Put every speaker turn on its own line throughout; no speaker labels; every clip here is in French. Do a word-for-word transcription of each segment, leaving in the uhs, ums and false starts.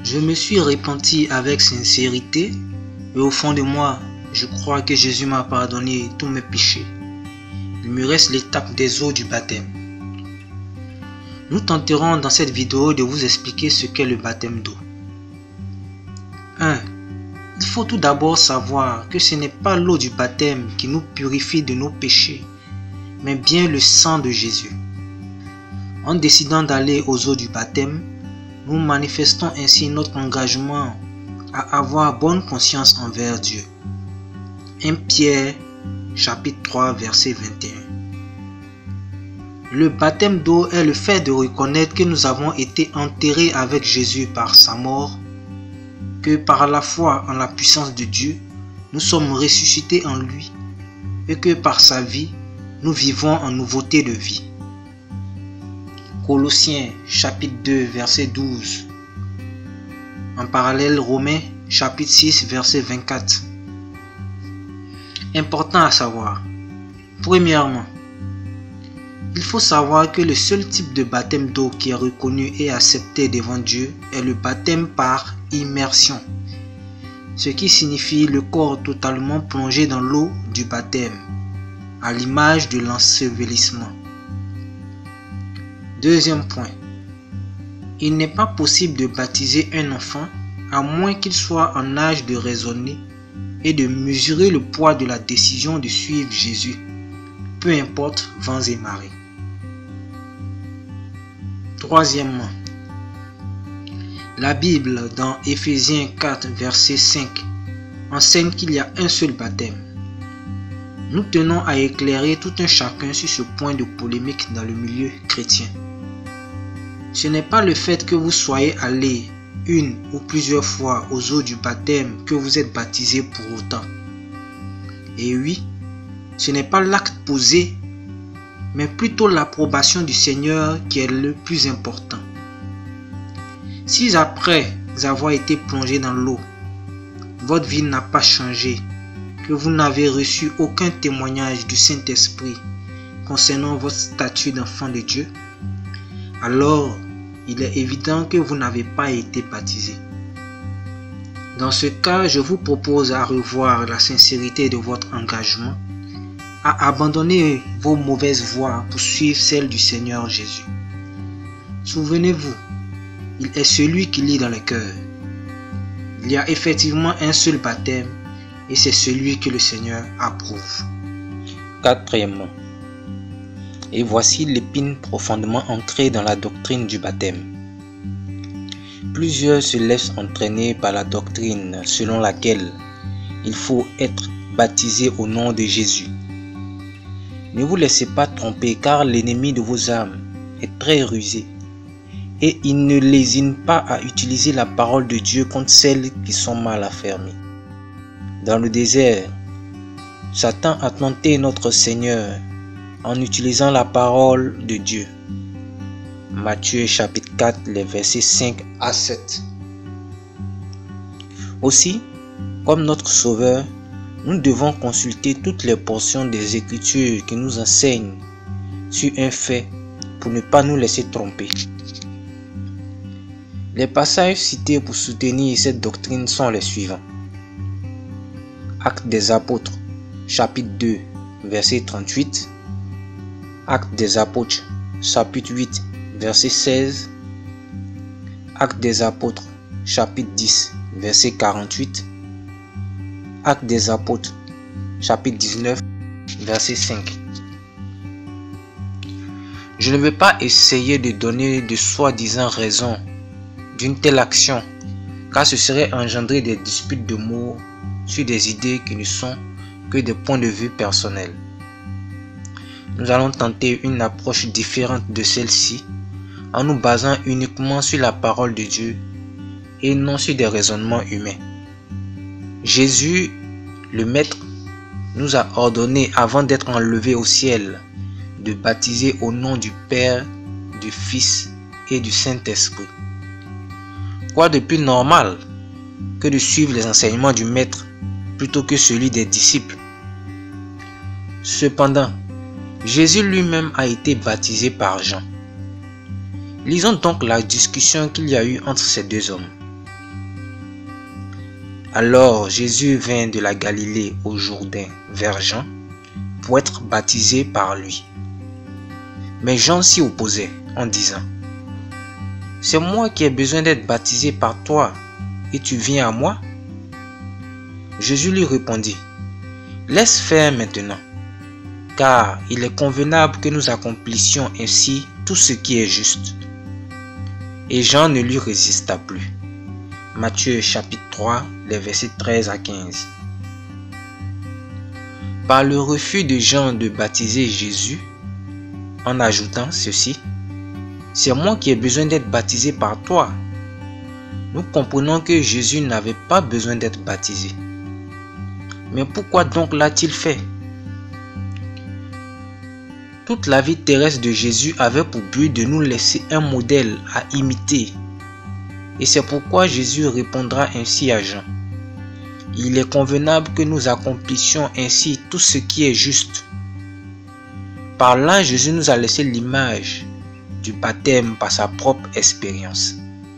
Je me suis repenti avec sincérité et au fond de moi, je crois que Jésus m'a pardonné tous mes péchés. Il me reste l'étape des eaux du baptême. Nous tenterons dans cette vidéo de vous expliquer ce qu'est le baptême d'eau. un. Il faut tout d'abord savoir que ce n'est pas l'eau du baptême qui nous purifie de nos péchés, mais bien le sang de Jésus. En décidant d'aller aux eaux du baptême, nous manifestons ainsi notre engagement à avoir bonne conscience envers Dieu. premier Pierre chapitre trois verset vingt et un. Le baptême d'eau est le fait de reconnaître que nous avons été enterrés avec Jésus par sa mort, que par la foi en la puissance de Dieu, nous sommes ressuscités en lui et que par sa vie, nous vivons en nouveauté de vie. Colossiens chapitre deux verset douze. En parallèle, Romains chapitre six verset vingt-quatre. Important à savoir. Premièrement, il faut savoir que le seul type de baptême d'eau qui est reconnu et accepté devant Dieu est le baptême par immersion, ce qui signifie le corps totalement plongé dans l'eau du baptême, à l'image de l'ensevelissement. Deuxième point, il n'est pas possible de baptiser un enfant à moins qu'il soit en âge de raisonner et de mesurer le poids de la décision de suivre Jésus, peu importe vents et marées. Troisièmement, la Bible dans Éphésiens quatre verset cinq enseigne qu'il y a un seul baptême. Nous tenons à éclairer tout un chacun sur ce point de polémique dans le milieu chrétien. Ce n'est pas le fait que vous soyez allé une ou plusieurs fois aux eaux du baptême que vous êtes baptisé pour autant. Et oui, ce n'est pas l'acte posé, mais plutôt l'approbation du Seigneur qui est le plus important. Si après avoir été plongé dans l'eau, votre vie n'a pas changé, que vous n'avez reçu aucun témoignage du Saint-Esprit concernant votre statut d'enfant de Dieu, alors il est évident que vous n'avez pas été baptisé. Dans ce cas, je vous propose à revoir la sincérité de votre engagement, à abandonner vos mauvaises voies pour suivre celle du Seigneur Jésus. Souvenez-vous, il est celui qui lit dans le cœur. Il y a effectivement un seul baptême et c'est celui que le Seigneur approuve. Quatrièmement, et voici l'épine profondément ancrée dans la doctrine du baptême. Plusieurs se laissent entraîner par la doctrine selon laquelle il faut être baptisé au nom de Jésus. Ne vous laissez pas tromper car l'ennemi de vos âmes est très rusé et il ne lésine pas à utiliser la parole de Dieu contre celles qui sont mal affermies. Dans le désert, Satan a tenté notre Seigneur en utilisant la parole de Dieu. Matthieu chapitre quatre, les versets cinq à sept. Aussi, comme notre Sauveur, nous devons consulter toutes les portions des Écritures qui nous enseignent sur un fait pour ne pas nous laisser tromper. Les passages cités pour soutenir cette doctrine sont les suivants. Actes des Apôtres, chapitre deux, verset trente-huit. Actes des Apôtres, chapitre huit, verset seize. Actes des Apôtres, chapitre dix, verset quarante-huit. Actes des Apôtres, chapitre dix-neuf, verset cinq. Je ne vais pas essayer de donner de soi-disant raisons d'une telle action, car ce serait engendrer des disputes de mots sur des idées qui ne sont que des points de vue personnels. Nous allons tenter une approche différente de celle-ci en nous basant uniquement sur la parole de Dieu et non sur des raisonnements humains. Jésus, le Maître, nous a ordonné avant d'être enlevé au ciel de baptiser au nom du Père, du Fils et du Saint-Esprit. Quoi de plus normal que de suivre les enseignements du Maître plutôt que celui des disciples? Cependant, Jésus lui-même a été baptisé par Jean. Lisons donc la discussion qu'il y a eu entre ces deux hommes. Alors Jésus vint de la Galilée au Jourdain vers Jean pour être baptisé par lui. Mais Jean s'y opposait en disant: c'est moi qui ai besoin d'être baptisé par toi et tu viens à moi? Jésus lui répondit: laisse faire maintenant, car il est convenable que nous accomplissions ainsi tout ce qui est juste. Et Jean ne lui résista plus. Matthieu chapitre trois, les versets treize à quinze. Par le refus de Jean de baptiser Jésus, en ajoutant ceci: c'est moi qui ai besoin d'être baptisé par toi, nous comprenons que Jésus n'avait pas besoin d'être baptisé. Mais pourquoi donc l'a-t-il fait? Toute la vie terrestre de Jésus avait pour but de nous laisser un modèle à imiter. Et c'est pourquoi Jésus répondra ainsi à Jean: il est convenable que nous accomplissions ainsi tout ce qui est juste. Par là, Jésus nous a laissé l'image du baptême par sa propre expérience.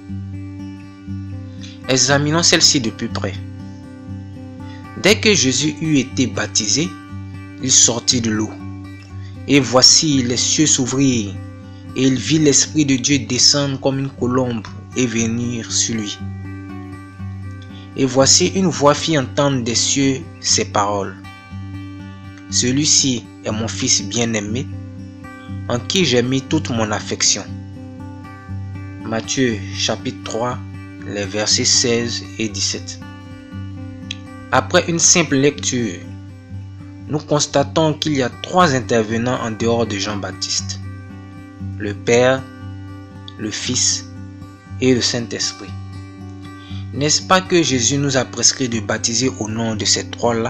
Examinons celle-ci de plus près. Dès que Jésus eut été baptisé, il sortit de l'eau. Et voici les cieux s'ouvrirent, et il vit l'Esprit de Dieu descendre comme une colombe et venir sur lui. Et voici une voix fit entendre des cieux ces paroles: celui-ci est mon Fils bien-aimé, en qui j'ai mis toute mon affection. Matthieu chapitre trois, les versets seize et dix-sept. Après une simple lecture, nous constatons qu'il y a trois intervenants en dehors de Jean-Baptiste: le Père, le Fils et le Saint-Esprit. N'est-ce pas que Jésus nous a prescrit de baptiser au nom de ces trois-là?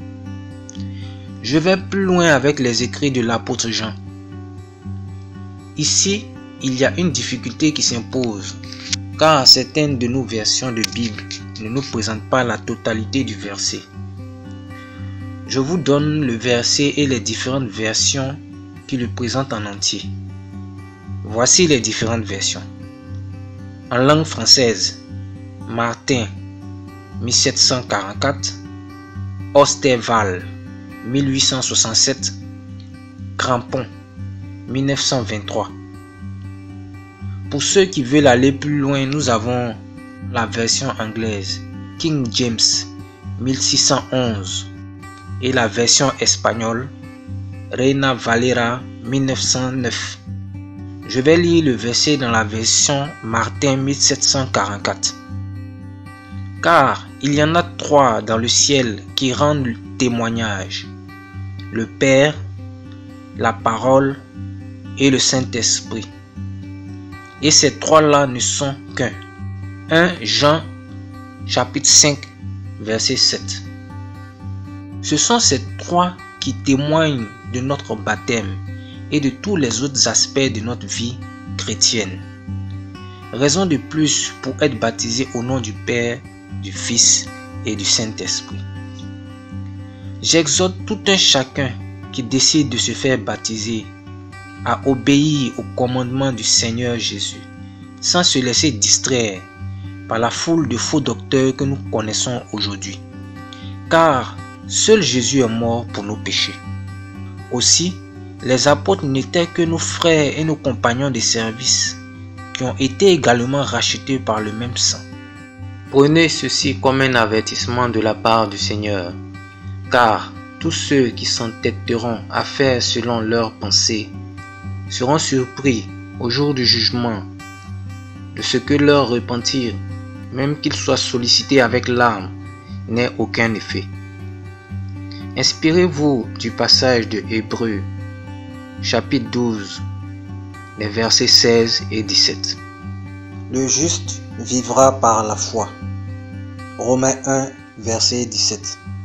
Je vais plus loin avec les écrits de l'apôtre Jean. Ici, il y a une difficulté qui s'impose, car certaines de nos versions de Bible ne nous présentent pas la totalité du verset. Je vous donne le verset et les différentes versions qui le présentent en entier. Voici les différentes versions. En langue française, Martin mille sept cent quarante-quatre, Osterval mille huit cent soixante-sept, Crampon mille neuf cent vingt-trois. Pour ceux qui veulent aller plus loin, nous avons la version anglaise King James mille six cent onze et la version espagnole Reina Valera mille neuf cent neuf. Je vais lire le verset dans la version Martin mille sept cent quarante-quatre. Car il y en a trois dans le ciel qui rendent témoignage: le Père, la Parole et le Saint-Esprit. Et ces trois-là ne sont qu'un. un Jean chapitre cinq verset sept. Ce sont ces trois qui témoignent de notre baptême et de tous les autres aspects de notre vie chrétienne. Raison de plus pour être baptisé au nom du Père, du Fils et du Saint-Esprit. J'exhorte tout un chacun qui décide de se faire baptiser à obéir au commandement du Seigneur Jésus, sans se laisser distraire par la foule de faux docteurs que nous connaissons aujourd'hui. Car seul Jésus est mort pour nos péchés. Aussi, les apôtres n'étaient que nos frères et nos compagnons de service, qui ont été également rachetés par le même sang. Prenez ceci comme un avertissement de la part du Seigneur, car tous ceux qui s'entêteront à faire selon leurs pensées seront surpris au jour du jugement de ce que leur repentir, même qu'ils soient sollicités avec larmes, n'ait aucun effet. Inspirez-vous du passage de Hébreux, chapitre douze, les versets seize et dix-sept. Le juste vivra par la foi. Romains un, verset dix-sept.